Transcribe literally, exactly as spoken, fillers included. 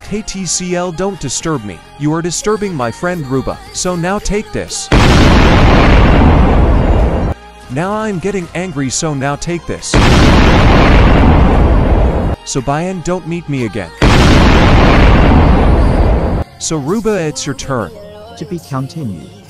Hey T C L, don't disturb me. You are disturbing my friend Ruba. So now take this. Now I'm getting angry, so now take this. So bye and don't meet me again. So Ruba, it's your turn. To be continued.